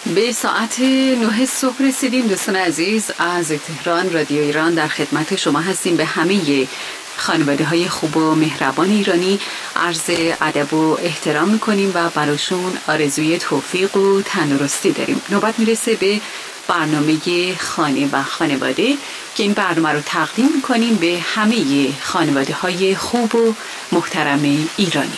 به ساعت 9 صبح رسیدیم. دوستان عزیز، از تهران رادیو ایران در خدمت شما هستیم. به همه خانواده های خوب و مهربان ایرانی عرض ادب و احترام میکنیم و براشون آرزوی توفیق و تندرستی داریم. نوبت میرسه به برنامه خانه و خانواده که این برنامه رو تقدیم میکنیم به همه خانواده های خوب و محترم ایرانی.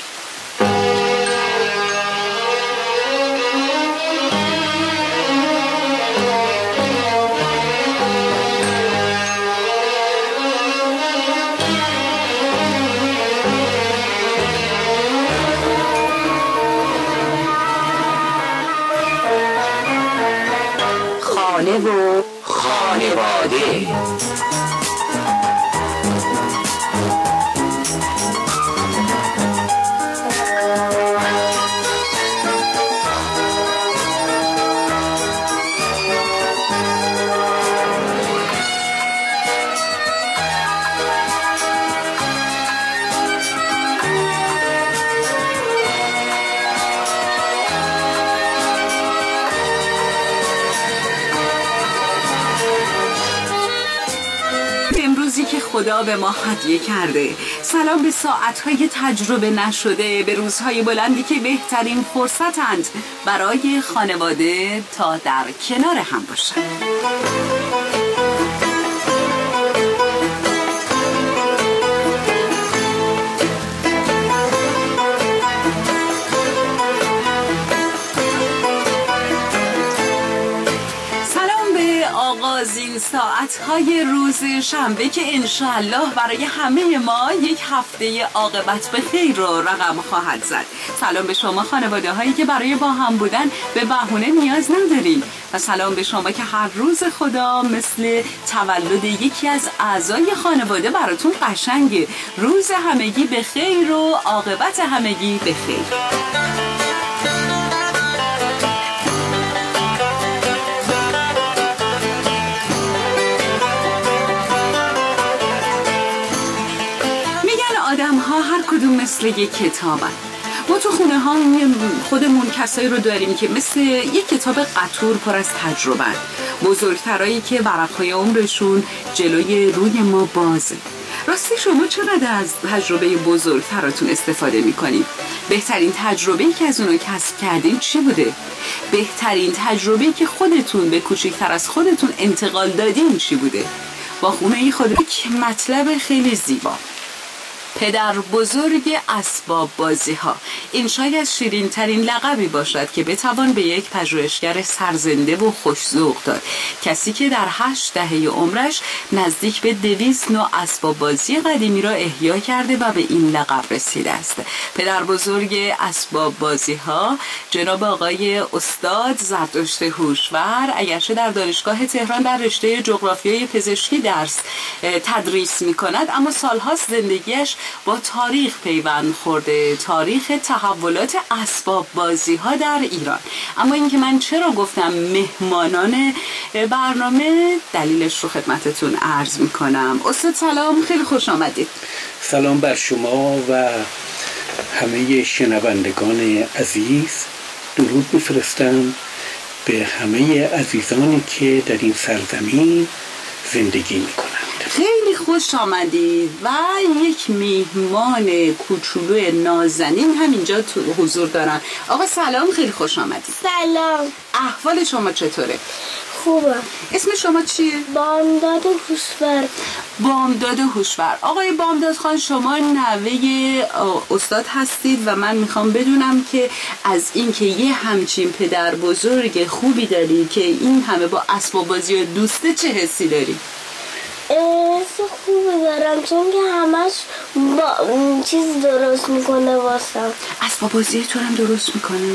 خانه و خانواده. که خدا به ما هدیه کرده. سلام به ساعتهای تجربه نشده، به روزهای بلندی که بهترین فرصتند برای خانواده تا در کنار هم باشند. این ساعتهای روز شنبه که انشاءالله برای همه ما یک هفته عاقبت به خیر رو رقم خواهد زد. سلام به شما خانواده هایی که برای با هم بودن به بهونه نیاز ندارین و سلام به شما که هر روز خدا مثل تولد یکی از اعضای خانواده براتون قشنگه. روز همگی به خیر و عاقبت همگی به خیر. آدم ها هر کدوم مثل یک کتابن. ما تو خونه ها خودمون کسایی رو داریم که مثل یک کتاب قطور پر از تجربه، بزرگترایی که ورقهای عمرشون جلوی روی ما بازه. راستی شما چقدر از تجربه بزرگتراتون استفاده میکنید؟ بهترین تجربه‌ای که از اونو کسب کردین چی بوده؟ بهترین تجربه‌ای که خودتون به کوچیکتر از خودتون انتقال دادین چی بوده؟ با خونه خود یک مطلب خیلی زیبا. پدر بزرگ اسباب بازی ها. این شاید شیرین ترین لقبی باشد که بتوان به یک پژوهشگر سرزنده و خوش‌ذوق داد. کسی که در 8 دهه عمرش نزدیک به 200 نوع اسباب بازی قدیمی را احیا کرده و به این لقب رسیده است. پدر بزرگ اسباب بازی ها جناب آقای استاد زردشت هوشور، اگرچه در دانشگاه تهران در رشته جغرافیای پزشکی درس تدریس می‌کند، اما سال‌هاست زندگیش با تاریخ پیوند خورده، تاریخ تحولات اسباب بازی ها در ایران. اما اینکه من چرا گفتم مهمانان برنامه، دلیلش رو خدمتتون عرض میکنم. استاد سلام، خیلی خوش آمدید. سلام بر شما و همه شنوندگان عزیز. درود میفرستم به همه عزیزانی که در این سرزمین زندگی میکنند. خیلی خوش آمدید و یک میهمان کوچولو نازنین همینجا تو حضور دارن. آقا سلام، خیلی خوش آمدید. سلام. احوال شما چطوره؟ خوبه. اسم شما چیه؟ بامداد هوشور. بامداد هوشور. آقای بامداد خان، شما نوه استاد هستید و من میخوام بدونم که از این که یه همچین پدر بزرگ خوبی داری که این همه با اسباب بازی دوسته چه حسی داری؟ حس خوبی دارم چون که همش با چیز درست میکنه واسم. اسباب بازی تو هم درست میکنه؟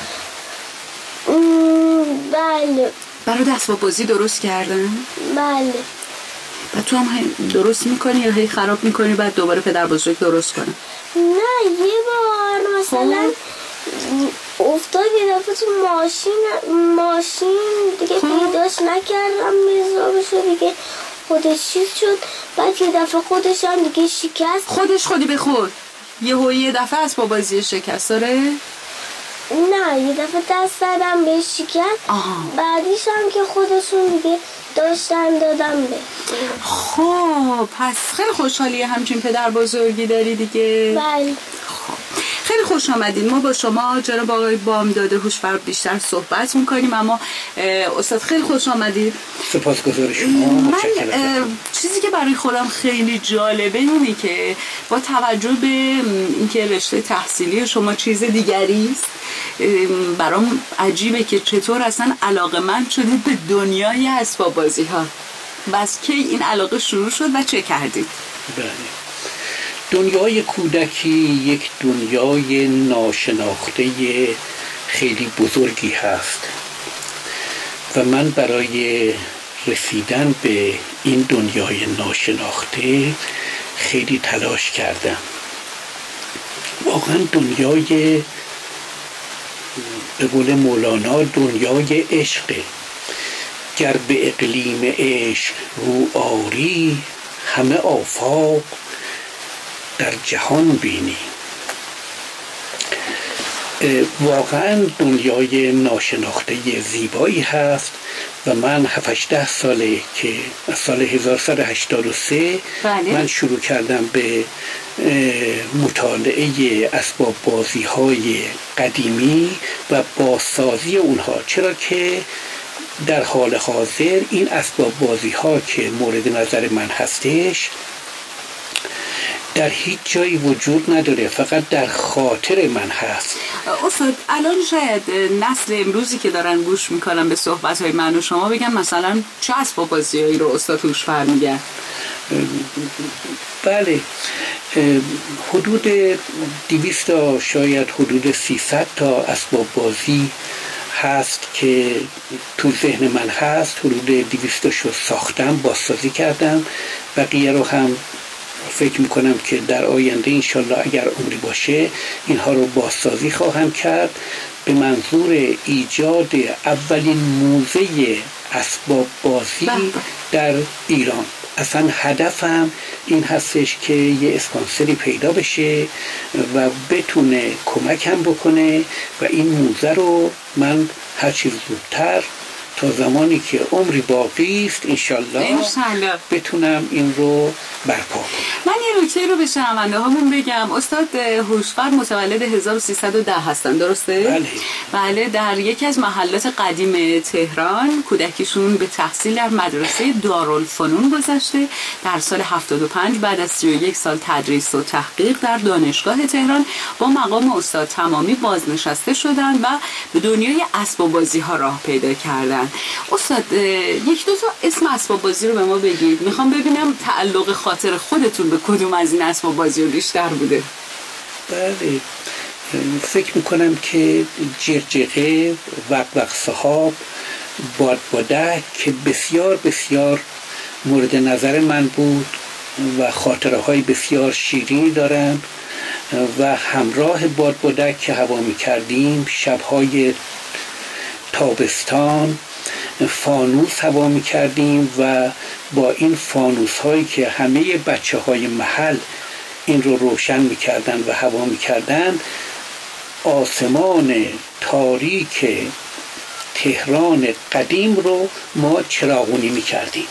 بله. برای اسباب بازی درست کردن؟ بله. و تو هم درست میکنی یا هی خراب میکنی بعد دوباره پدر بزرگ درست کنه؟ نه، یه بار مثلا افتاد یه دفعه تو ماشین دیگه پیداش نکردم میزابشو دیگه خودش چیز شد. بعد یه دفعه خودش هم دیگه شکست. خودی به خود یه دفعه اسباب بازی شکست داره؟ نه یه دفعه دست زدم به شکن. بعدیش هم که خودشون دیگه داشتن دادم به. خب پس خیلی خوشحالیه همچین پدر بزرگی داری دیگه. بله. خیلی خوش آمدین. ما با شما جناب آقای بامداد هوشور بیشتر صحبت میکنیم، اما استاد خیلی خوش آمدید. سپاسگزار شما. من چیزی که برای خودم خیلی جالبه اینه که با توجه به اینکه رشته تحصیلی شما چیز دیگری است، برام عجیبه که چطور اصلا علاقه‌مند شدید به دنیای اسباب بازی ها. بس کی این علاقه شروع شد و چه کردید؟ بله، دنیای کودکی یک دنیای ناشناخته خیلی بزرگی هست و من برای رسیدن به این دنیای ناشناخته خیلی تلاش کردم. واقعا دنیای، به قول مولانا، دنیای عشقه. گر به اقلیم عشق رو آری، همه آفاق در جهان بینی. واقعا دنیای ناشناخته زیبایی هست و من 7-8 ساله که از سال 1183 من شروع کردم به مطالعه اسباب بازی های قدیمی و بازسازی اونها، چرا که در حال حاضر این اسباب بازی ها که مورد نظر من هستش در هیچ جایی وجود نداره، فقط در خاطر من هست. استاد الان شاید نسل امروزی که دارن گوش میکنن به صحبت‌های من و شما بگم مثلا چه اسباب بازیایی رو استاد هوشور میگن؟ بله، حدود 200 تا شاید حدود 300 تا اسباب بازی هست که تو ذهن من هست. حدود 200 تاشو ساختم، بازسازی کردم. بقیه رو هم فکر میکنم که در آینده انشالله اگر عمری باشه اینها رو بازسازی خواهم کرد به منظور ایجاد اولین موزه اسباب بازی در ایران. اصلا هدفم این هستش که یه اسپانسری پیدا بشه و بتونه کمکم بکنه و این موزه رو من هر چیز زودتر تا زمانی که عمری باقی است انشالله بتونم این رو برپا کنم. من یه نکته رو به شنونده هامون بگم. استاد هوشور متولد 1310 هستن، درسته؟ بله. در یکی از محلات قدیم تهران کودکیشون به تحصیل در مدرسه دارالفنون گذشته. در سال 75 بعد از 31 سال تدریس و تحقیق در دانشگاه تهران با مقام استاد تمامی بازنشسته شدن و به دنیای اسباب بازی ها راه پیدا کردن. استاد یک دو تا اسم اسباب بازی رو به ما بگید، میخوام ببینم تعلق خاطر خودتون به کدوم از این اسباب بازی رو بیشتر بوده. بله، فکر میکنم که جرجقه، وق صحاب، بادبادک که بسیار بسیار مورد نظر من بود و خاطره های بسیار شیرینی دارن و همراه بادبادک که هوا میکردیم شبهای تابستان فانوس هوا میکردیم و با این فانوس هایی که همه بچه های محل این رو روشن میکردن و هوا میکردن آسمان تاریک تهران قدیم رو ما چراغونی میکردیم.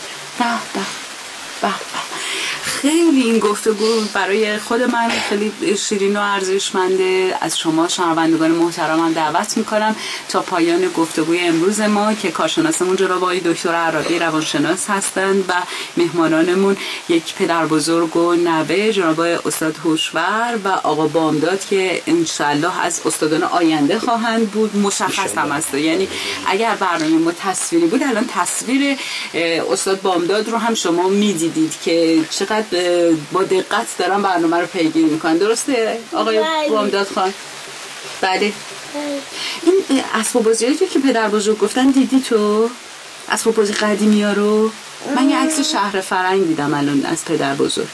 خیلی این گفتگو برای خود من خیلی شیرین و ارزشمنده. از شما شنوندگان محترمم دعوت میکنم تا پایان گفتگوی امروز ما که کارشناسمون جناب آقای دکتر عرابی روانشناس هستند و مهمانانمون یک پدر بزرگ و نوه جناب استاد هوشور و آقا بامداد که انشالله از استادان آینده خواهند بود. مشخص هم است، یعنی اگر برنامه ما تصویری بود الان تصویر استاد بامداد رو هم شما میدیدید که چقدر با دقت دارن برنامه رو پیگیری میکنن. درسته آقای بامداد خان؟ بله. این اسباب بازیایی که پدر بزرگ گفتن دیدی تو؟ اسباب بازی قدیمی ها رو؟ من یه عکس شهر فرنگ دیدم الان از پدر بزرگ.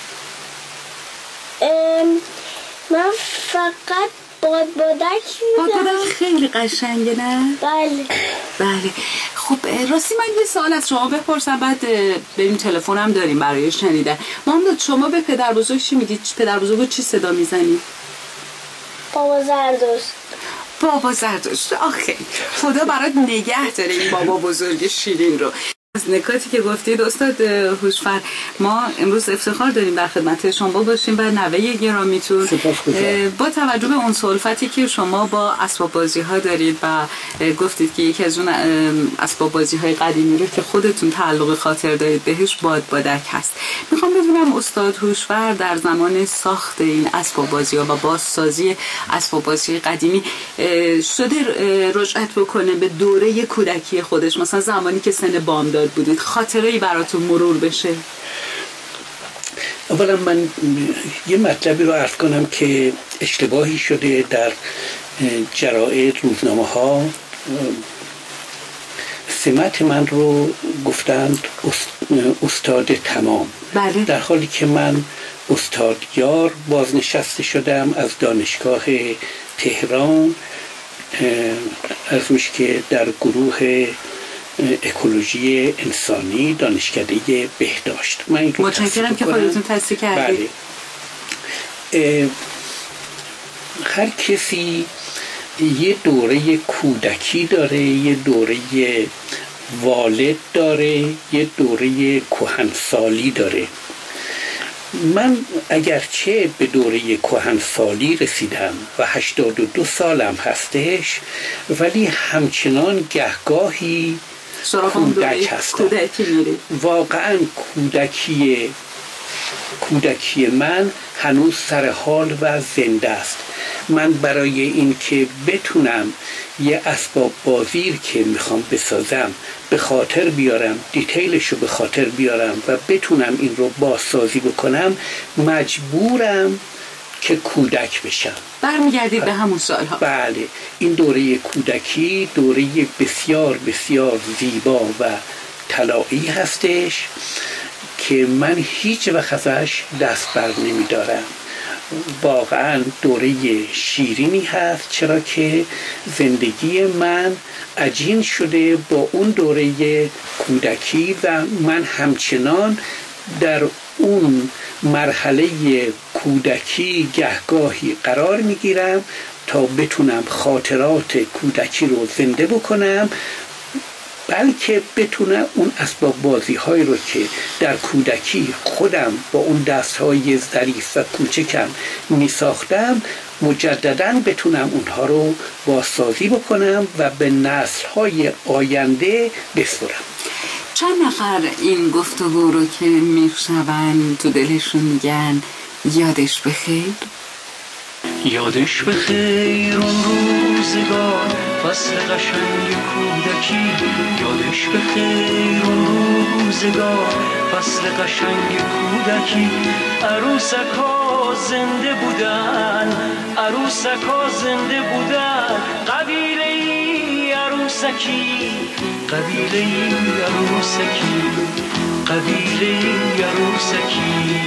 من فقط بادبادک خیلی قشنگه نه؟ بله. خب راستی من یه سوال از شما بپرسم بعد بریم تلفنم داریم برای شنیدن. محمد شما به پدر بزرگ چی میگید؟ پدر بزرگ چی صدا میزنید؟ بابا زردوش. بابا زردشت، آخه خدا برات نگه داره این بابا بزرگ شیرین رو. از نکاتی که گفتید استاد هوشفر، ما امروز افتخار داریم در خدمت شما باشیم و نوه گرامیتون با توجه به اون سلفتی که شما با اسباب بازی ها دارید و گفتید که یکی از اون اسباب بازی های قدیمی رو که خودتون تعلق خاطر دارید بهش بادبادک هست. میخوام بدونم استاد هوشفر در زمان ساخت این اسباب بازی ها و بازسازی اسباب بازی قدیمی شده رجعت بکنه به دوره کودکی خودش، مثلا زمانی که سن بامداد بودید، خاطره‌ای براتون مرور بشه؟ اولا من یه مطلبی رو عرض کنم که اشتباهی شده در جرائد، روزنامه ها. سمت من رو گفتند استاد تمام. بله. در حالی که من استادیار بازنشسته شدم از دانشگاه تهران، از میشه که در گروه اکولوژی انسانی دانشکده بهداشت. من متشکرم که خودتون تصدیق کردید. بله. هر کسی یه دوره کودکی داره، یه دوره والد داره، یه دوره کهنسالی داره. من اگرچه به دوره کهنسالی رسیدم و 82 سالم هستش، ولی همچنان گهگاهی کودک هستم. واقعا کودکی من هنوز سر حال و زنده است. من برای این که بتونم یه اسباب بازی که میخوام بسازم به خاطر بیارم، دیتیلشو به خاطر بیارم و بتونم این رو بازسازی بکنم، مجبورم که کودک بشم. برمیگردید به همون سالها. بله. این دوره کودکی دوره بسیار بسیار زیبا و طلایی هستش که من هیچ وقت ازش دست بر نمیدارم. واقعا دوره شیرینی هست، چرا که زندگی من عجین شده با اون دوره کودکی و من همچنان در اون مرحله کودکی گهگاهی قرار میگیرم تا بتونم خاطرات کودکی رو زنده بکنم، بلکه بتونم اون اسباب بازی های رو که در کودکی خودم با اون دست های ظریف و کوچکم می ساختم مجدداً بتونم اونها رو بازسازی بکنم و به نسل های آینده بسپرم. چند نفر این گفتگو رو که میشنون تو دلشون میگن یادش بخیر؟ یادش بخیر اون روزگار، فصل قشنگ کودکی. یادش بخیر اون روزگار، فصل قشنگ کودکی. عروسکا زنده بودن، عروسکا زنده بودن. قبیله عروسکی، قبیله عروسکی، قبیله عروسکی.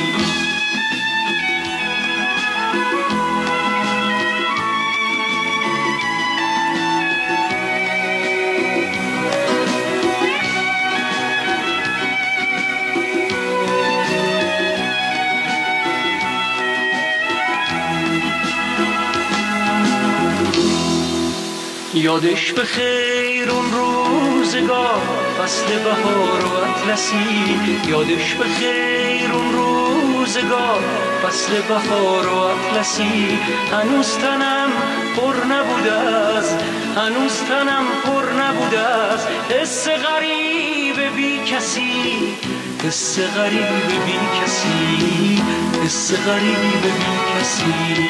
یادش بخیر اون روزگار، فصل بهار و اطلسی. یادش بخیر اون روزگار، فصل بهار و اطلسی. هنوز تنم پر نبوده از، هنوز تنم پر نبوده از حس غریب بی کسی، حس غریب بی کسی، حس غریب بی کسی.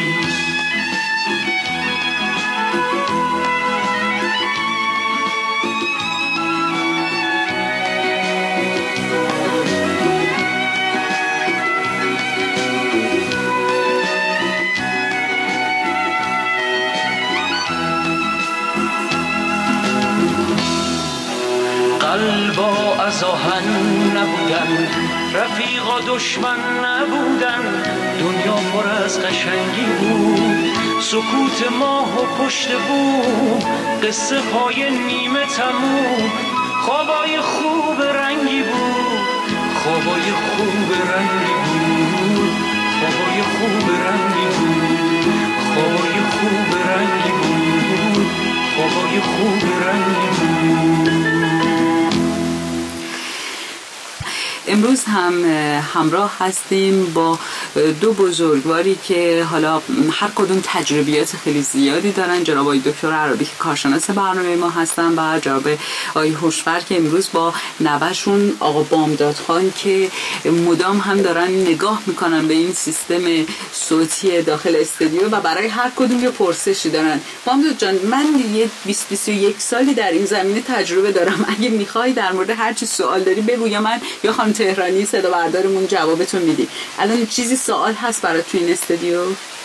قلبا از آهن نبودن، رفیقا دشمن نبودن. دنیا پر از قشنگی بود، سکوت ماه و پشت بود. قصه های نیمه تموم، خوابای خوب رنگی بود، خوابای خوب رنگی بود، خوابای خوب رنگی بود، خوابای خوب رنگی بود. امروز هم همراه هستیم با دو بزرگواری که حالا هر کدوم تجربیات خیلی زیادی دارن. جناب آقای دکتر عرابی که کارشناس برنامه ما هستن و جناب آقای هوشور که امروز با نوه‌شون آقا بامداد خان که مدام هم دارن نگاه میکنن به این سیستم صوتی داخل استودیو و برای هر کدوم یه پرسشی دارن. بامداد جان، من یه 20-21 سالی در این زمینه تجربه دارم. اگه میخوای در مورد هر چی سوال داری بگو یا من یا خانم تهرانی صدا بردارمون جوابتون میدی. الان چیزی سوال هست برای تو این استودیو؟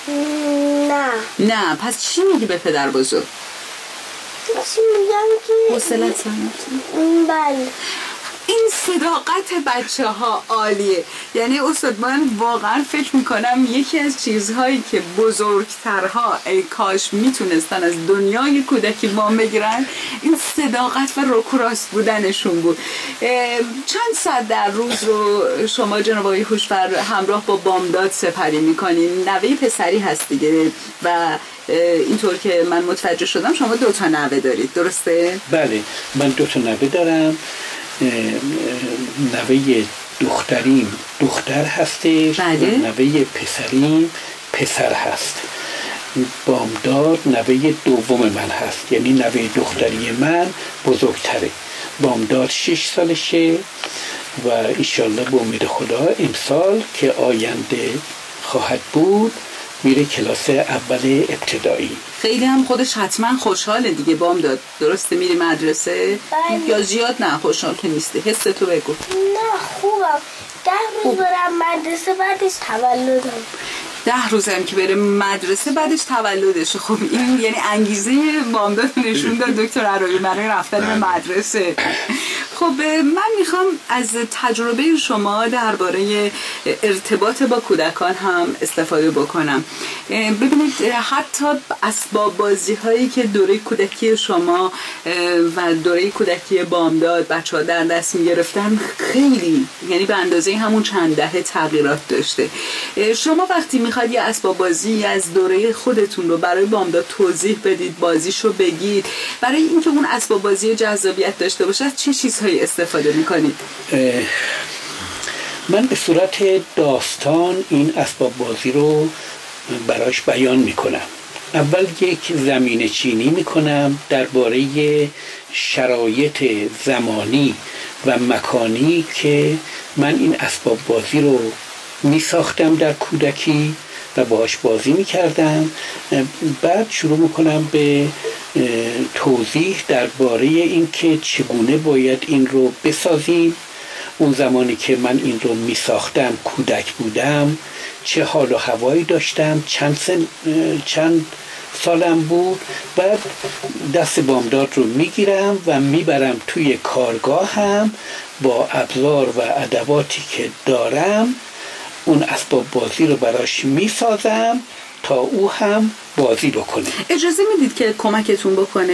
نه. پس چی میگی به پدر بزرگ؟ چی میگم که حوصله‌ت سر. بله. این صداقت بچه ها عالیه. یعنی استاد من واقعا فکر میکنم یکی از چیزهایی که بزرگترها ای کاش میتونستن از دنیای کودکی وام بگیرن این صداقت و روک و راست بودنشون بود. چند ساعت در روز رو شما جناب آقای هوشور همراه با بامداد سپری میکنین؟ نوه پسری هست دیگه و اینطور که من متوجه شدم شما 2 تا نوه دارید، درسته؟ بله، من 2 تا نوه دارم. نوه دختریم دختر هستش، بله. نوه پسریم پسر هست. بامداد نوه دوم من هست، یعنی نوه دختری من بزرگتره. بامداد 6 سالشه و انشالله به امید خدا امسال که آینده خواهد بود میره کلاس اول ابتدایی. خیلی هم خودش حتما خوشحاله دیگه بامداد، درسته؟ میری مدرسه؟ بله. یا زیاد نه خوشحال که نیستی؟ حس تو بگو. نه خوبم. 10 روز برم مدرسه بعدش تولدم. 10 روز هم که بره مدرسه بعدش تولدشه. خب این یعنی انگیزه بامداد نشون داد دکتر عرابی برای رفتن به مدرسه. خب من میخوام از تجربه شما درباره ارتباط با کودکان هم استفاده بکنم. ببینید حتی اسباب بازی هایی که دوره کودکی شما و دوره کودکی بامداد بچه‌ها در دست میگرفتن خیلی، یعنی به اندازه همون چند دهه تغییرات داشته. شما وقتی میخواد یه اسباب بازی از دوره خودتون رو برای بامداد توضیح بدید، بازیشو بگید، برای اینکه اون اسباب بازی جذابیت داشته باشه از چه چیزهایی استفاده میکنید؟ من به صورت داستان این اسباب بازی رو براش بیان میکنم. اول یک زمینه چینی میکنم درباره شرایط زمانی و مکانی که من این اسباب بازی رو میساختم در کودکی و باهاش بازی میکردم. بعد شروع میکنم به توضیح درباره اینکه چگونه باید این رو بسازیم. اون زمانی که من این رو میساختم کودک بودم، چه حال و هوایی داشتم، چند سالم بود. بعد دست بامداد رو میگیرم و میبرم توی کارگاهم با ابزار و ادواتی که دارم، اون اسباب بازی رو براش میسازم تا او هم بازی بکنه. اجازه میدید که کمکتون بکنه؟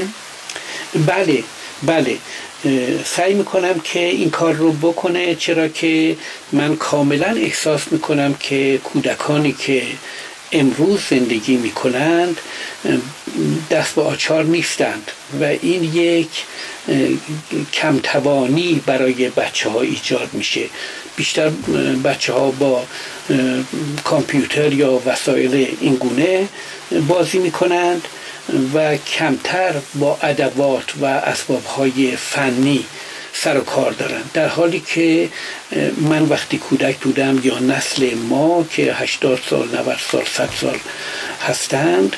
بله سعی میکنم که این کار رو بکنه، چرا که من کاملا احساس میکنم که کودکانی که امروز زندگی میکنند دست به آچار نیستند و این یک کمتوانی برای بچه ها ایجاد میشه. بیشتر بچه ها با کامپیوتر یا وسایل اینگونه بازی میکنند و کمتر با ادوات و اسباب‌های فنی سر و کار دارن، در حالی که من وقتی کودک بودم یا نسل ما که 80 سال 90 سال 100 سال هستند،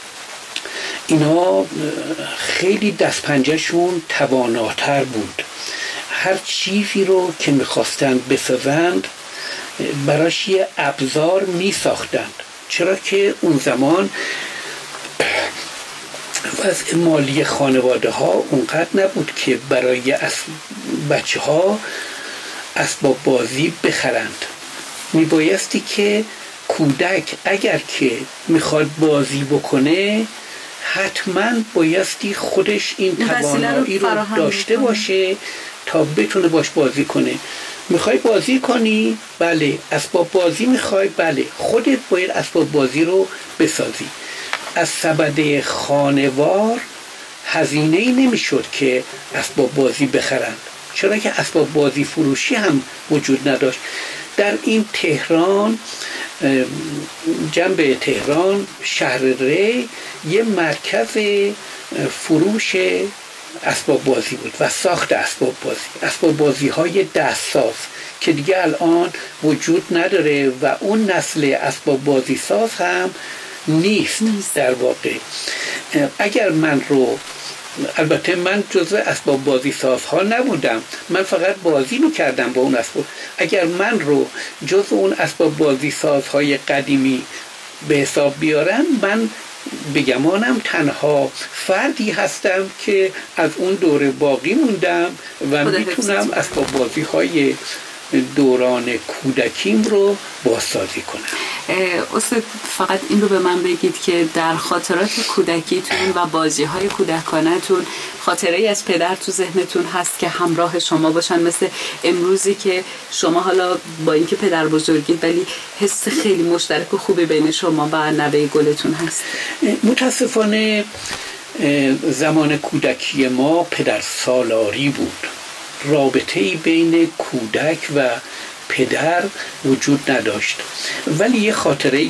اینا خیلی دست پنجهشون تواناتر بود. هر چیزی رو که میخواستند بسازند براش یه ابزار میساختند، چرا که اون زمان وضع مالی خانواده ها اونقدر نبود که برای بچه ها اسباب بازی بخرند. میبایستی که کودک اگر که میخواد بازی بکنه حتما بایستی خودش این توانایی رو داشته باشه تا بتونه باش بازی کنه. میخوای بازی کنی؟ بله. اسباب بازی میخوای؟ بله. خودت باید اسباب بازی رو بسازی. از سبد خانوار هزینه‌ای نمیشد که اسباب بازی بخرند. چرا که اسباب بازی فروشی هم وجود نداشت. در این تهران، جنب تهران، شهر ری، یه مرکز فروش اسباب بازی بود و ساخت اسباب بازی های دستساز که دیگه الان وجود نداره و اون نسل اسباب بازی ساز هم نیست در واقع. اگر من رو، البته من جزو اسباب بازی سازها نبودم، من فقط بازی میکردم با اون اسباب. اگر من رو جزو اون اسباب بازی سازهای قدیمی به حساب بیارم، من بگمانم تنها فردی هستم که از اون دوره باقی موندم و میتونم اسباب بازی های دوران کودکیم رو بازسازی کنم. استاد فقط این رو به من بگید که در خاطرات کودکیتون و بازی های کودکانتون خاطره از پدر تو ذهنتون هست که همراه شما باشن، مثل امروزی که شما حالا با اینکه پدر بزرگید ولی حس خیلی مشترک و خوبی بین شما و نوه گلتون هست؟ متاسفانه زمان کودکی ما پدر سالاری بود، رابطه‌ای بین کودک و پدر وجود نداشت. ولی یه خاطره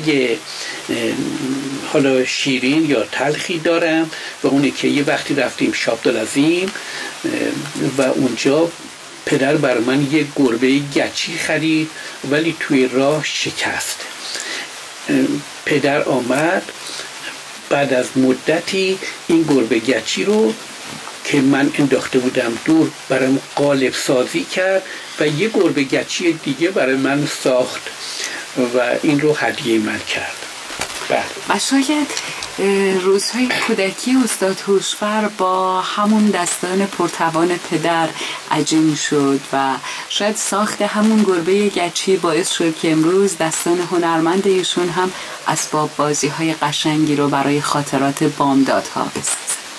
حالا شیرین یا تلخی دارم و اونه که یه وقتی رفتیم شابدالعظیم و اونجا پدر بر من یه گربه گچی خرید ولی توی راه شکست. پدر آمد بعد از مدتی این گربه گچی رو که من انداخته بودم دور برام قالب سازی کرد و یه گربه گچی دیگه برای من ساخت و این رو هدیه من کرد. و شاید روزهای کودکی استاد هوشور با همون دستان پرتوان پدر عجین شد و شاید ساخت همون گربه گچی باعث شد که امروز دستان هنرمند ایشون هم اسباب بازی های قشنگی رو برای خاطرات بامدادها بسازه.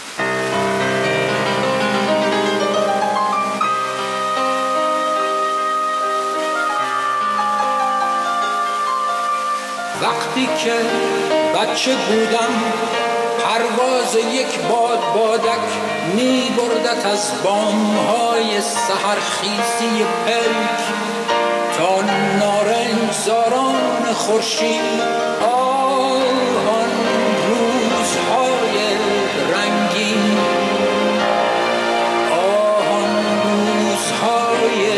وقتی که بچه بودم پرواز یک بادک می بردت از بامهای سحرخیزی پلک تا نارنجزاران خورشید. آن روزهای رنگین، آن روزهای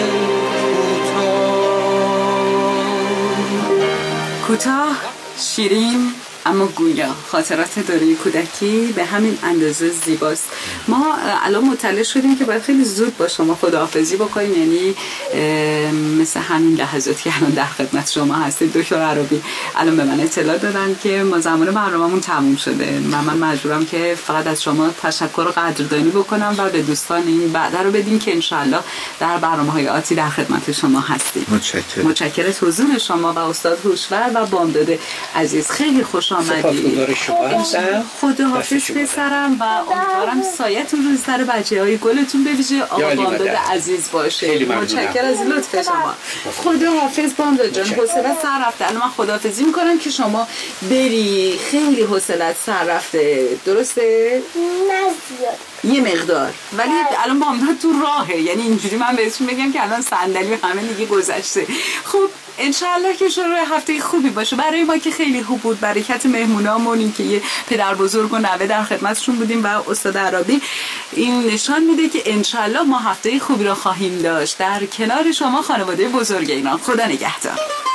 کوتاه، شیرین اما گویا خاطرات دوره کودکی به همین اندازه زیباست. ما الان مطلع شدیم که باید خیلی زود با شما خداحافظی بکنیم، یعنی مثل همین لحظاتی که الان در خدمت شما هستید. دکتر عرابی الان به من اطلاع دادن که ما زمان برنامه‌مون تموم شده و من مجبورم که فقط از شما تشکر و قدردانی بکنم و به دوستان این وعده رو بدیم که انشالله در برنامه‌های آتی در خدمت شما هستیم. متشکرم از حضور شما و استاد هوشور و بامداد عزیز. خیلی خوش آمدید. خداحافظ پسرم و امیدوارم سایه‌تون روی سر بچه‌های گلتون به ویژه آقا بامداد عزیز باشه. متشکرم از لطف شما. خداحافظ بامداد جان. حوصله سر رفته. الان من خداحافظی می‌کنم که شما بری. خیلی حوصله‌ات سر رفته. درسته؟ نه زیاد. یه مقدار. ولی الان بامداد تو راهه. یعنی اینجوری من بهتون بگم که الان صندلی همه دیگه گذشته. خب انشالله که شروع هفته خوبی باشه برای ما که خیلی خوب بود. برکت مهمونامون این که یه پدر بزرگ و نوه در خدمتشون بودیم و استاد عرابی این نشان میده که انشالله ما هفته خوبی رو خواهیم داشت در کنار شما خانواده بزرگ ایران. خدا نگهدار.